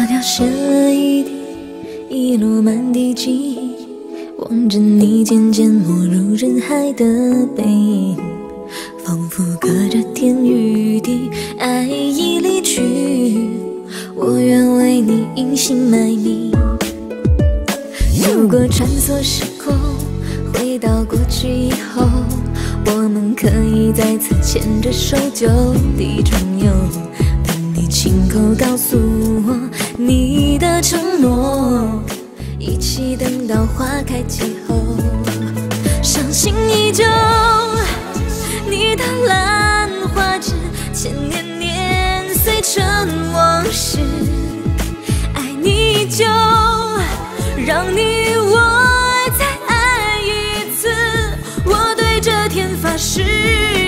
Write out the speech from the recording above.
掉下一滴，遗落满地记忆，望着你渐渐没入人海的背影，仿佛隔着天与地，爱已离去，我愿为你隐姓埋名。如果穿梭时空，回到过去以后，我们可以再次牵着手就地重游，等你亲口告诉我你的承诺，一起等到花开季后，伤心依旧，你的兰花指，千年年岁成往事，爱你依旧，让你我再爱一次，我对这天发誓。